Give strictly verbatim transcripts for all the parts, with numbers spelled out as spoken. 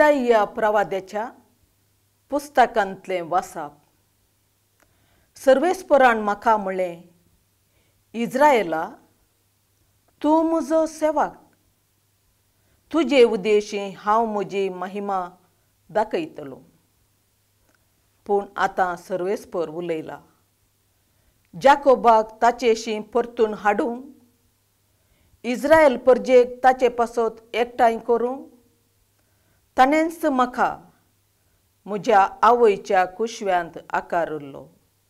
इसाइया प्रवाद्याच्या पुस्तकांतलें वाचप. सर्वेस्परान म्हाका म्हणलें, इस्रायेला, तूं म्हजो सेवक. तुजे उद्देशीं हांव म्हजी महिमा दाखयतलों. पूण आतां सर्वेस्पर उलयला. जाकोबाक ताचेशीं परतून हाडूंक, इस्रायल परजेक ताचे पासत एकठांय करूंक ताणेंच म्हाका म्हज्या आवयच्या कुशव्यांत आकारिल्लो.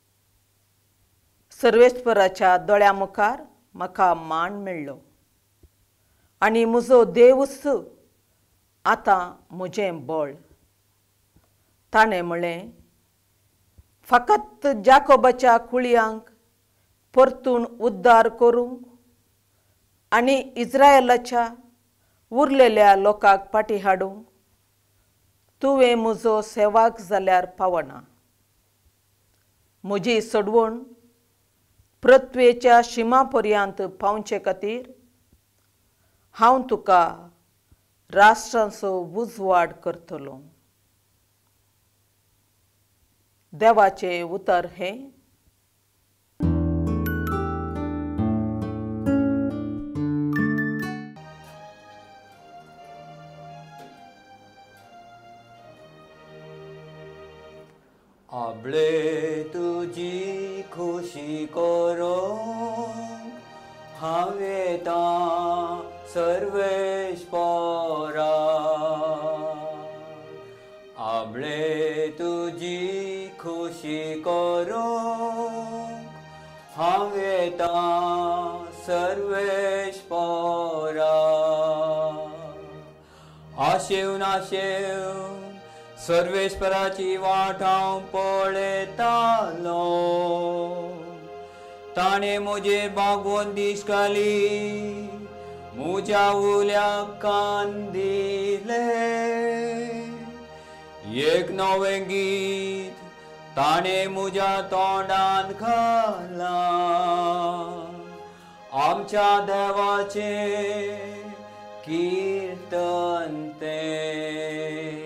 सर्वेस्पराच्या दोळ्यां मुखार म्हाका मान मेळ्ळो आनी म्हजो देवच आतां म्हजें बळ. ताणें म्हणलें, फकत जाकोबाच्या कुळयांक परतून उद्दार करूंक आनी इस्रायेलाच्या उरलेल्या लोकांक फाटीं हाडूंक तुवें म्हजो सेवक जाल्यार पावना. म्हजी सडवण पृथ्वेच्या शिमा पर्यंत पावचे खातीर हांव तुका राष्ट्रांचो उजवाड करतलों. देवाचें उतर हें. आबळे तुजी खुशी करूंक हांव येतां सर्वेस्परा. आबळे तुजी खुशी करूंक हांव येतां सर्वेस्परा. आशेव नाशेव सर्वेस्पराची वाट हांव पळयतालो. ताणें म्हजे बागोवन दिसकाली म्हज्या उल्याक कान दिले. एक नवें गीत ताणें म्हज्या तोंडांत घालां. आमच्या देवाचें कीर्तन तें.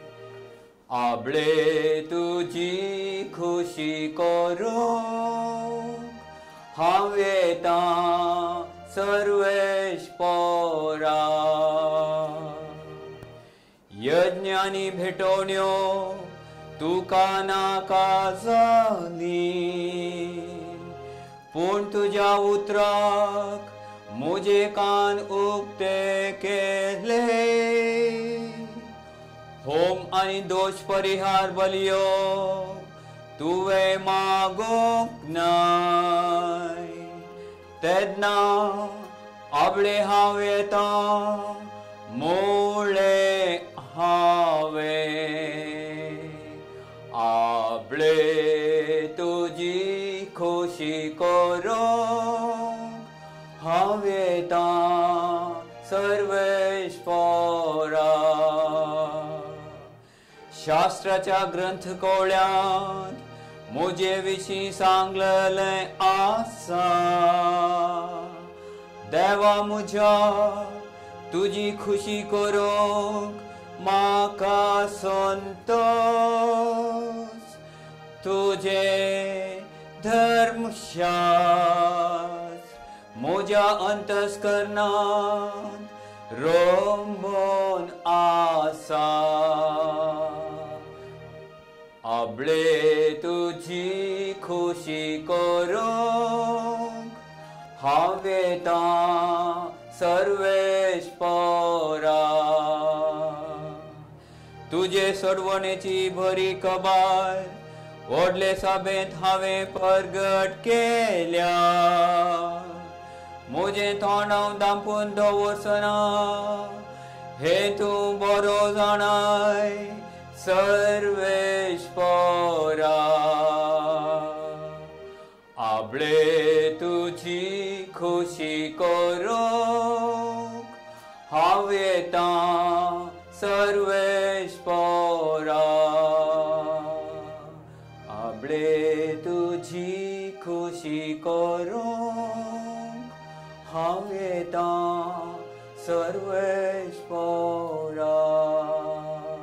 आबळे तुजी खुशी करूंक हांव येतां सर्वेस्परा. यज्ञ आनी भेटोवण्यो तुका नाका जाली, पूण तुज्या उतराक म्हजे कान उक्ते केले. होम आनी दोश परिहार बलियो तुवें मागोंक नाय. तेन्ना आबळे हांव येतां मोळे हांवें. आबळे तुजी खुशी करूंक हांव येतां सर्वेस्परा. शास्त्राच्या ग्रंथ कोळ्यांत म्हजे विशीं सांगलेलें आसा. देवा म्हज्या तुजी खुशी करूंक म्हाका संतोश. तुजे धर्मशास्त्र म्हज्या अंतस्करणांत रोंबोन आसा. आबळे तुजी खुशी करूंक हांव येतां सर्वेस्परा. तुजे सडवणेची बरी खबर व्हडले सभेंत हांवें परगट केल्या. म्हजें तोंड हांव दांपून दवरसना हें तूं बरो जाणाय सर्वेस्परा. आबळे तुजी खुशी करूंक हांव येतां सर्वेस्परा. आबळे तुजी खुशी करूंक हांव येतां सर्वेस्परा.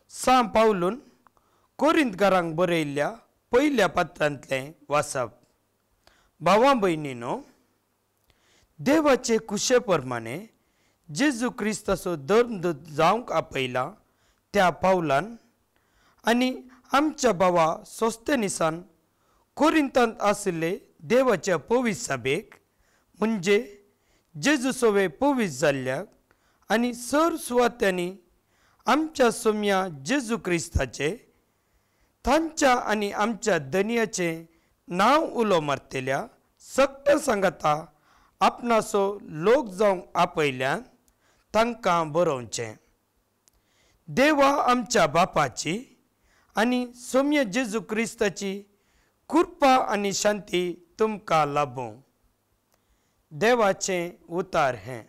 सा पावलून कोरिंतकारांक बरयल्ल्या पयल्या पत्रांतलें वाचप. भावां भयणीनो, देवाचे कुशे प्रमाणे जेजू क्रिस्ताचो धर्मदूत जावंक आपयला त्या पावलान आनी आमच्या भावा सोस्तेनिसान कोरिंतांत आशिल्ले देवाच्या पवित्र सभेक म्हणजे जेजू सोवे पवित्र जाल्ल्याक आनी सर सुवात्यांनी आमच्या सोम्या जेजू क्रिस्ताचे तांच्या आनी आमच्या दनियाचे नांव उलो मारतेल्या सक्त सांगाता आपणाचो लोक जावंक आपयल्यान तांकां बरोवचें. देवा आमच्या बापाची आनी सोम्य जेजू क्रिस्ताची कृपा आनी शांती तुमकां लाभूं. देवाचें उतार हें.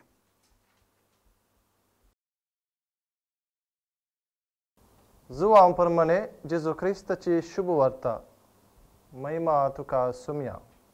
जुवां प्रमाणे जेजू क्रिस्ताची शुभ वार्ता. महिमा तुका सुम्या.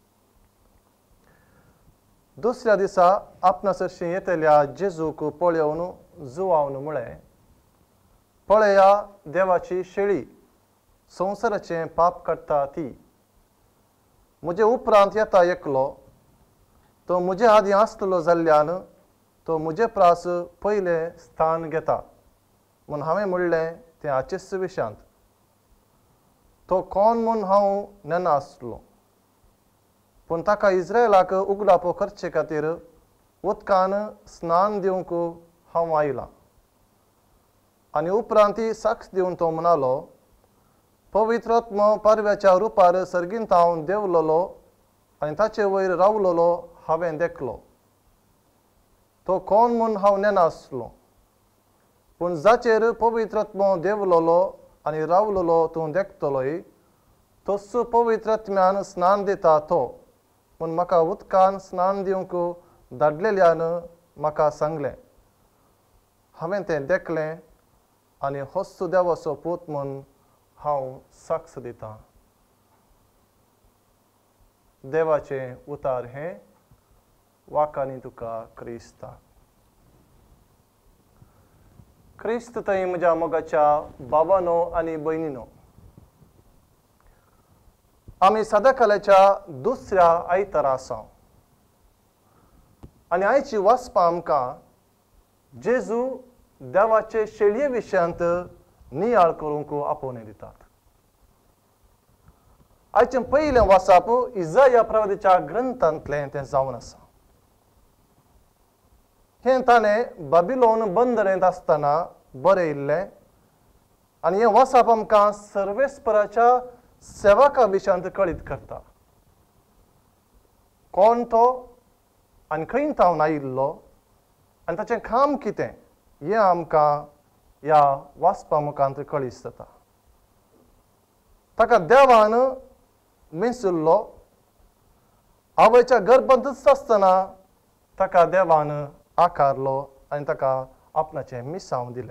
दुसऱ्या दिसा आपणासरशी येतल्या जेजूक पळयोवन जुवावन म्हळें, पळया देवाची शेळी, संवसाराचें पाप काडटा ती. म्हजे उपरांत येता एकलो, तो म्हजे आदीं आसतलो जाल्ल्यान तो म्हजे प्रास पयलें स्थान घेता म्हूण हांवें म्हणलें तें हाचे सुविशांत. तो कोण म्हूण हांव नेनासलो, पूण ताका इस्रायलाक उगडापो करचे खातीर उदकान स्नान दिवंक हांव आयलां. आनी उपरांत साक्ष दिवन तो म्हणालो, पवित्रात्म पारव्याच्या रुपार सर्गींत हांव देंवलोलो आनी ताचे वयर रावलोलो हांवें देखलो. तो कोण म्हूण हांव नेनासलो, पूण जाचेर पवित्रात्म देंवलोलो आनी रावलोलो तूं देखतलोय, तोच पवित्रात्म्यान स्नान दिता तो म्हूण म्हाका उदकान स्नान दिवंक धाडलेल्यान म्हाका सांगलें. हांवें तें देखलें आनी होच देवाचो पूत म्हूण हांव साक्ष दितां. देवाचें उतार हें. वाकानी तुका क्रिस्ता. क्रिस्त थंय म्हज्या मोगाच्या बाबानो आनी भयणीनो, आमी सदाकाल्याच्या दुसऱ्या आयतारा आसा आनी आयची वाचपां आमकां जेजू देवाचे शेळये विशयांत नियाळ करूंक आपोवणें दितात. आयचें पयलें वाचप इजाया प्रवादीच्या ग्रंथांतलें तें जावन आसा. हें ताणें बाबिलोन बंदरेंत आसतना बरयल्लें आनी हें वाचप आमकां सर्वेस्पराच्या सेवका विशयांत कळीत करता. कोण तो आनी खंय तावन आयिल्लो आनी ताचें काम कितें हें आमकां ह्या वाचपा मुखांत कळीत जाता. ताका देवान मेंसुल्लो. आवयच्या गर्भांतच आसतना ताका देवान आकारलो आनी ताका आपणाचें मिसांव दिलें.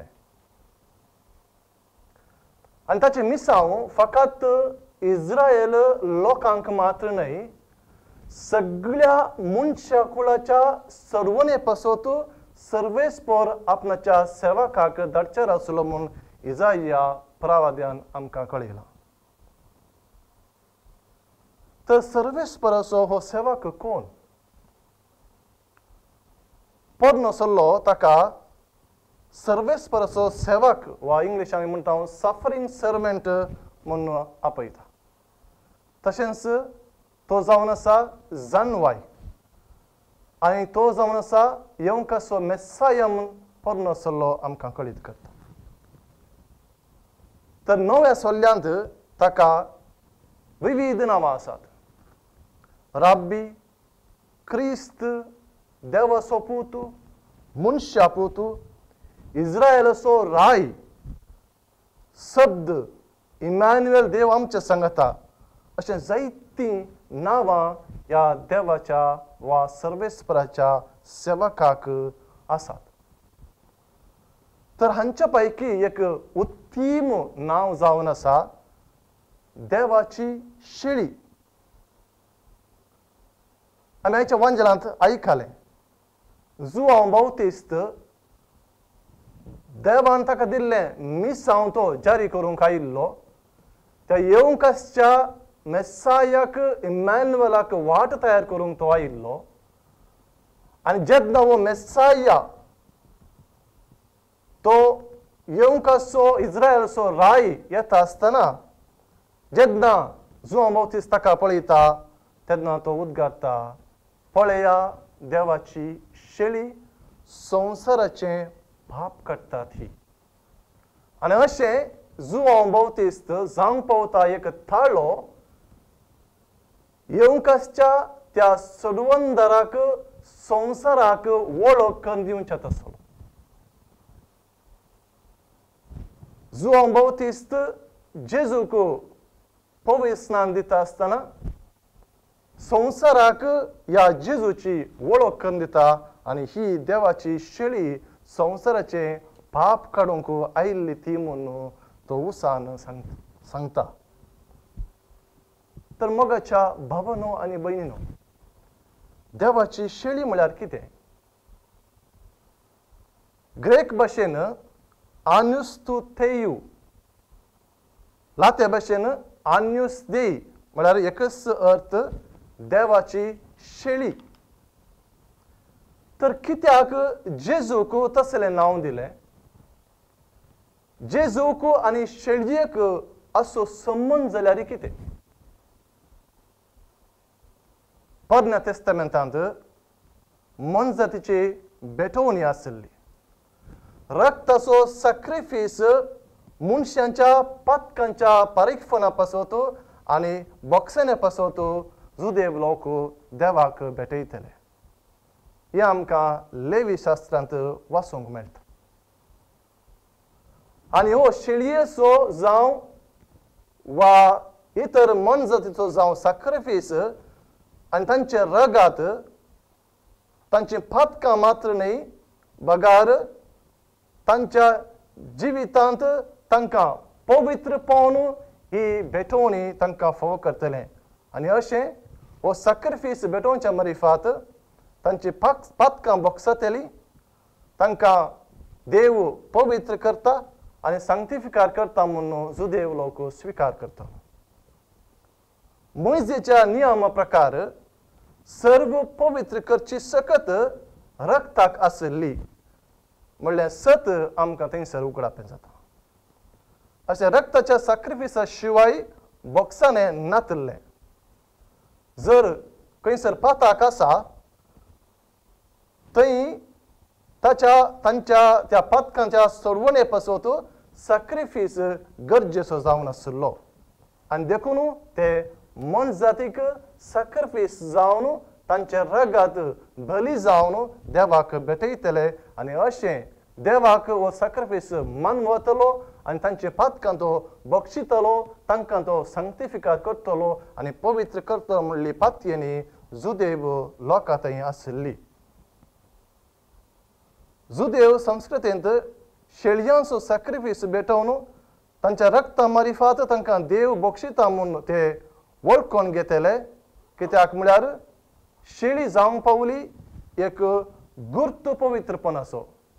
आनी ताचें मिसांव फकत इस्रायल लोकांक मात्र न्हय, सगळ्या मनशा कुळाच्या सर्वने पासत सर्वेस्पर आपणाच्या सेवकाक धाडचेर आसलो म्हूण इजाया प्रवाद्यान आमकां कळयलां. तर सर्वेस्पराचो हो सेवक कोण? पोरनो सल्लो ताका सर्वेस्पराचो सेवक वा इंग्लिशान आमी म्हणटा सफरींग सर्वंट म्हणून आपयता. तशेंच तो जावन आसा जानवाय आनी तो जावन आसा येवंकाचो मेस्साया म्हूण पोरनो सल्लो आमकां कळीत करता. तर नव्या सोल्ल्यांत ताका विविध नांवां आसात. राब्बी, क्रिस्त, देवाचो पूत, मनशा पूत, इस्रायलाचो राय, शब्द, इमॅन्युएल देव आमचे सांगता, अशें जायतीं नांवां ह्या देवाच्या वा सर्वेस्पराच्या सेवकाक आसात. तर हांच्या पैकी एक उत्तीम नांव जावन आसा देवाची शेळी. आमी आयच्या वांजलांत आयकलें जुआंव बावतिस्त देवान ताका दिल्लें मिसांव तो जारी करूंक आयिल्लो त्या येवंक आसच्या मेस्सायाक इमॅन्युएलाक वाट तयार करूंक तो आयिल्लो आनी जेन्ना हो मेस्साया तो येवंक आसचो इस्रायलचो राय येता आसतना जेन्ना जुआंव बावतिस्त ताका पळयता तेन्ना तो उद्गारता पळया देवाची शेळी संवसाराचें पाप काडटा ती आनी अशें जुआंव बावतिस्त जावंक पावता एक ताळो येवंक आसच्या त्या सडवंदराक संवसाराक वळख करून दिवचें आसलो जुआंव बावतिस्त जेजूक पवित्र स्नान दिता आसतना संवसाराक ह्या जेजूची वळख करून दिता आनी ही देवाची शेळी संवसाराचें पाप काडूंक आयिल्ली ती म्हणून तो उसान सांगता तर मोगाच्या भावांनो आनी भयणींनो देवाची शेळी म्हळ्यार कितें ग्रेक भाशेन आन्युस तू थेयू लाते भाशेन आन्युस देई म्हळ्यार एकच अर्थ देवाची शेळी तर कित्याक जेजूक तसलें नांव दिलें जेजूक आनी शेळयेक असो संबंद जाल्यार कितें पोरण्या तेस्तामेंतांत मनजातीची बेटवणी आसली रक्ताचो सॅक्रिफीस मनशांच्या पातकांच्या पारीकपणा पासत आनी बोगसण्या पासत जुदेव लोक देवाक भेटयतले हें आमकां लेवी शास्त्रांत वाचूंक मेळटा आनी हो शेळयेचो जावं वा इतर मनजातीचो जावं सॅक्रिफीस आनी तांचे रगात तांची पातकां मात्र न्ही बगार तांच्या जिवितांत तांकां पवित्रपण ही भेटवणी तांकां फोव करतलें आनी अशें हो सॅक्रिफीस भेटोवच्या मरिफात तांची पाक पातकां बोगसतली तांकां देव पवित्र करता आनी सांक्तिफिकार करता म्हणून जुदेव लोक स्विकार करता मोइजेच्या नियमा प्रकार सर्व पवित्र करची सकत रक्ताक आसली म्हणल्यार सत आमकां थंयसर उगडापें जाता अशें रक्ताच्या सॅक्रिफिसा शिवाय बोगसाणें नातल्लें जर खंयसर पाताक आसा थंय ताच्या तांच्या त्या पातकांच्या सोडवणे पासत सॅक्रिफीस गरजेचो जावन आसलो आनी देखून ते मनजातीक सॅक्रिफीस जावन तांचे रगात बली जावन देवाक भेटयतले आनी अशें देवाक हो सॅक्रिफीस मानवतलो आनी तांचे पातकां तो बक्षितलो तांकां तो सांक्तिफिकार करतलो आनी पवित्र करतलो म्हणली पातयेनी जुदेव लोकां थंय आसली जुदेव संस्कृतेंत शेळयांचो सॅक्रिफीस भेटोवन तांच्या रक्ता मारिफात तांकां देव बक्षिता म्हूण ते वळखून घेतले कित्याक म्हळ्यार शेळी जावंक पावली एक गुर्त पवित्रपणाचो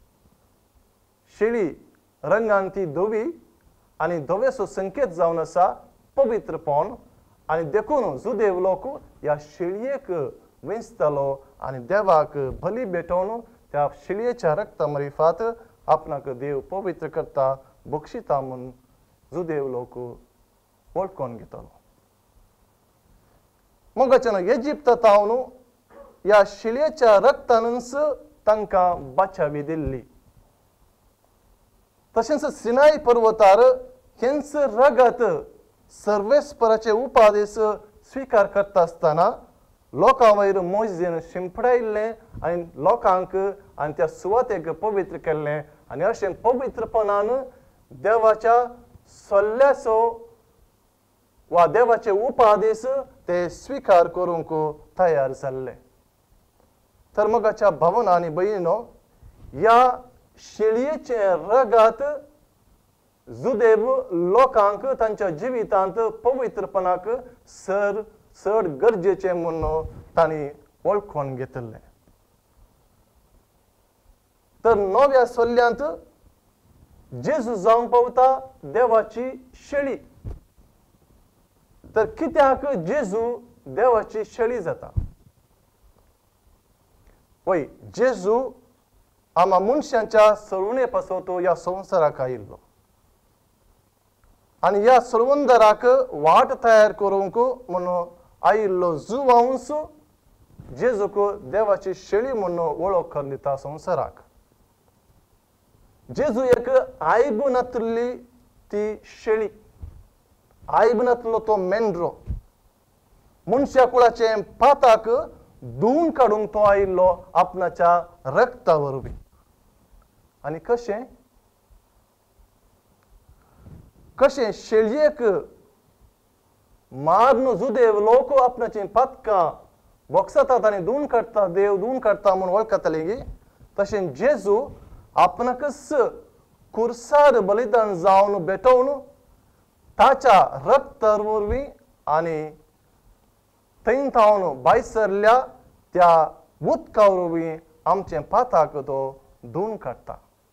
शेळी रंगान ती धवी आनी धवेचो संकेत जावन आसा पवित्रपण आनी देखून जुदेव लोक ह्या शेळयेक वेंचतालो आनी देवाक बली भेटोवन त्या शेळयेच्या रक्ता मरिफात आपणाक देव पवित्र करता बक्षिता म्हूण जुदेव लोक वळखून घेतालो मोगाच्यान इजिप्तांत ह्या शेळयेच्या रक्तानच तांकां बाचावी दिल्ली तशेंच सिनाय पर्वतार हेंच रगत सर्वेस्पराचे उपादेश स्विकार करता आसतना लोकां वयर मोइजेन शिंपडायिल्लें आनी लोकांक आनी त्या सुवातेक पवित्र केल्लें आनी अशें पवित्रपणान देवाच्या सल्ल्याचो वा देवाचे उपादेश ते स्विकार करूंक तयार जाल्ले तर मोगाच्या भावना आनी भयणीनो ह्या शेळयेचे रगात जुदेव लोकांक तांच्या जिवितांत पवित्रपणाक सर चड गरजेचें म्हणून तांणी वळखून घेतलें तर नव्या सल्ल्यांत जेजू जावंक पावता देवाची शेळी. तर कित्याक जेजू देवाची शेळी जाता? वय जेजू आम्हा मनशांच्या सळवणे पासून तो ह्या संवसाराक आयिल्लो आनी ह्या सळवंदराक वाट तयार करूंक म्हणून आयिल्लो जुवांस जेजूक देवाची शेळी म्हणून वळख करून दिता संवसाराक. जेजू एक आयबनातली ती शेळी, आयबनातलो तो मेंढरो, मनशा कुळाचे पाताक धुवन काडूंक तो आयिल्लो आपणाच्या रक्ता वरवीं. आनी कशें कशें शेळयेक मारन जुदेव लोक आपणाची पातकां बोगसतात आनी धुवन काडटा, देव धुवन काडटा म्हूण वळखताले गी, तशें जेजू आपणाकच कुर्सार बलिदान जावन भेटोवन ताच्या रक्ता वरवीं आनी थंय थावन भायर सरल्या त्या उदका वरवीं आमचे पाताक तो धुवन काडटा.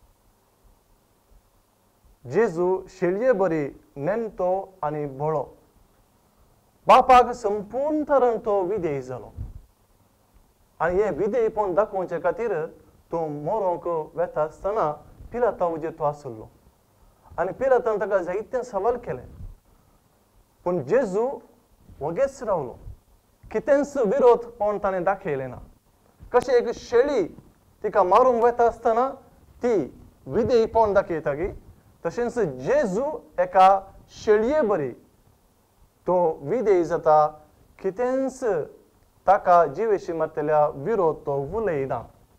जेजू शेळये बरी नेमतो आनी बळो, बापाक संपूर्ण तरेन तो विधेय जालो आनी हे विधेयपण दाखोवचे खातीर तो मरोंक वेता आसतना पिलाता उजेर तो आसलो आनी पिलातान ताका जायते सवाल केले. पूण जेजू वगेच रावलो, कितेंच विरोध पण ताणें दाखयले ना. कशें एक शेळी तिका मारूंक वेता आसतना ती विधेयपण दाखयता गी, तशेंच जेजू एका शेळये बरी तो विधेय जाता, कितेंच ताका जिवेशी मारतल्या विरोध तो उलयना.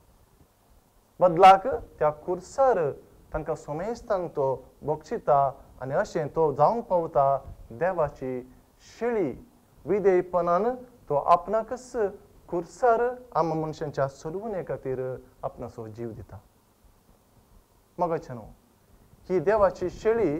बदलाक त्या कुर्सार तांकां सोमेस्तान तो बक्षिता आनी अशें तो जावंक पावता देवाची शेळी. विधेयपणान तो आपणाकच कुर्सार आम मनशांच्या सलवणे खातीर आपणाचो जीव दिता. मोगाचेनो, ही देवाची शेळी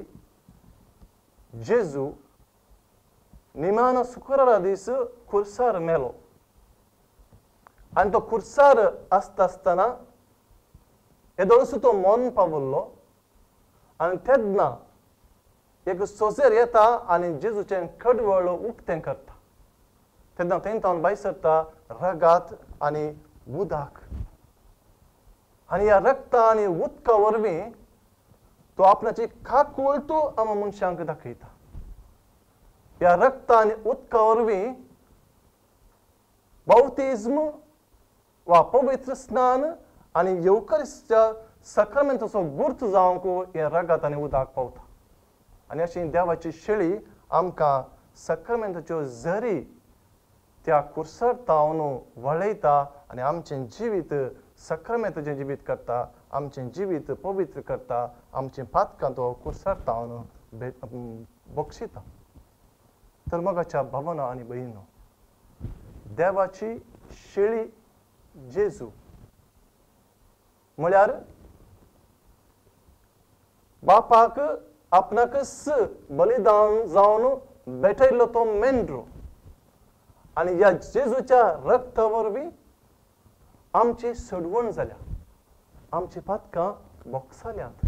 जेजू निमाण शुक्रारा दीस कुर्सार मेलो आनी तो कुर्सार आसता आसतना येदोळसो तो मरण पावल्लो आनी तेन्ना एक सोजेर येता आनी जेजूचें कडवळ उक्तें करता. तेन्ना थंय थावन भायर सरता रगात आनी उदक आनी ह्या रक्ता आनी उदका वरवीं तो आपणाची काकूळ तो आम मनशांक दाखयता. ह्या रक्ता आनी उदका वरवीं बावतिज्म वा पवित्र स्नान आनी येवकारिस्तीच्या सक्रामेंताचो गुर्त जावंक हे रगात आनी उदक पावता. आनी अशी देवाची शेळी आमकां सक्रामेंताच्यो झरी त्या कुर्सार थावन वळयता आनी आमचें जिवीत सक्रामेंताचें जिवीत करता, आमचें जिवीत पवित्र करता, आमचें पातकां तो कुर्सार थावन बक्षिता. तर मोगाच्या भावना आनी भयणो, देवाची शेळी जेजू म्हळ्यार बापाक आपणाकच बलिदान जावन भेटयल्लो तो मेंढरो आनी ह्या जेजूच्या रक्ता वरवीं आमची सडवण जाल्या, आमची पातकां बोगसाल्यांत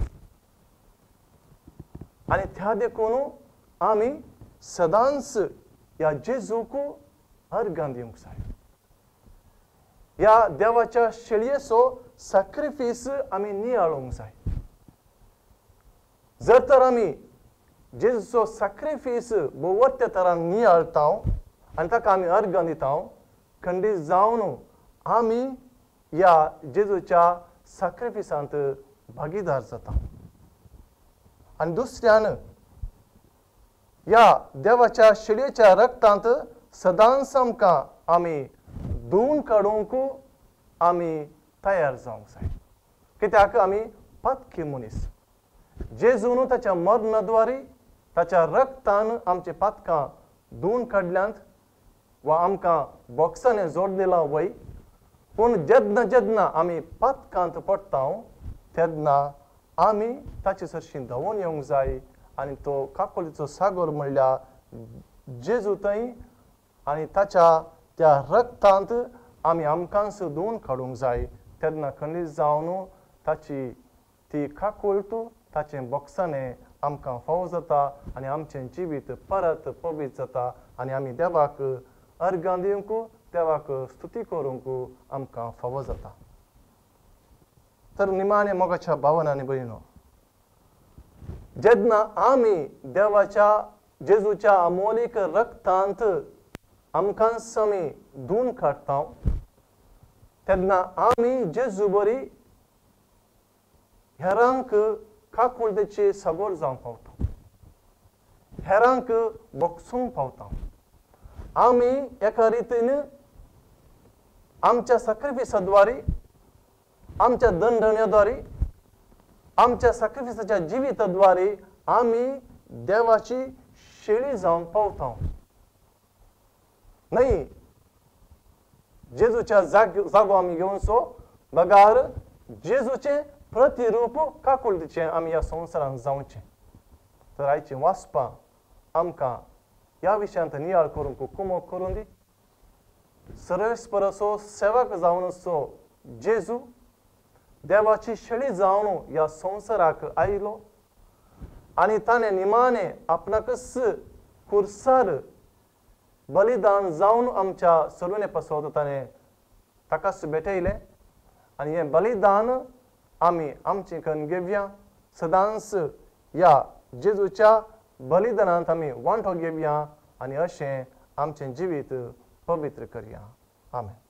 आनी त्या देखून आमी सदांच ह्या जेजूक अर्गां दिवंक जाय. ह्या देवाच्या शेळयेचो सॅक्रिफीस आमी नियाळोवंक जाय. जर तर आमी जेजूचो सॅक्रिफीस बोवत्या तरान नियाळटा आनी ताका आमी अर्गां दिता, खंडीत जावन आमी ह्या जेजूच्या सॅक्रिफिसांत भागीदार जाता. आनी दुसऱ्यान ह्या देवाच्या शेळयेच्या रक्तांत सदांच आमकां आमी धुवन काडूंक आमी तयार जावंक जाय. कित्याक आमी पातकी मनीस. जेजून ताच्या मरणाद्वारे ताच्या रक्तान आमचे पातकां धुवन काडल्यांत वा आमकां बॉक्सांनी जोड दिला वय. पूण जेन्ना जेन्ना आमी पातकांत पडटा तेन्ना आमी ताचे सरशी धांवून येवंक जाय आनी तो काकोलीचो सागर म्हणल्यार जेजू थंय आनी ताच्या त्या रक्तांत आमी आमकांच धुवन काडूंक जाय. तेन्ना खंडीत जावन ताची ती काकूळट ताचें बक्षाने आमकां फावो जाता आनी आमचें जिवीत परत पवित्र जाता आनी आमी देवाक अर्गां दिवंक देवाक स्तुती करूंक आमकां फावो जाता. तर निमाणे मोगाच्या भावांनो आनी भयणींनो, जेन्ना आमी देवाच्या जेजूच्या अमोलीक रक्तांत आमकां समी धुवन काडटा तेन्ना आमी जेजू बरी हेरांक काकुळदेची सगोर जावंक पावता, हेरांक बक्षूंक पावता. आमी एका रितीन आमच्या सॅक्रिफिसाद्वारे, आमच्या दंडण्याद्वारे, आमच्या सॅक्रिफिसाच्या जिविताद्वारे आमी देवाची शेळी जावंक पावता. नाही जेजूच्या जाग जागो आमी घेवचो बगार जेजूचें प्रतिरूप काकुळदेचें आमी ह्या संवसारांत जावचें. तर आयचीं वाचपां आमकां ह्या विशयांत नियाळ करूंक कुमक करून दी. सर्वेस्पराचो सेवक जावनचो जेजू देवाची शेळी जावन ह्या संवसाराक आयलो आनी ताणें निमाणें आपणाकच खुर्सार बलिदान जावन आमच्या सर्वने पासत ताणें ताकाच भेटयलें आनी हें बलिदान आमी आमचे कन्न घेवया. सदांच ह्या जेजूच्या बलिदानांत आमी वांटो घेवया आनी अशें आमचें जिवीत पवित्र करया. आमेन.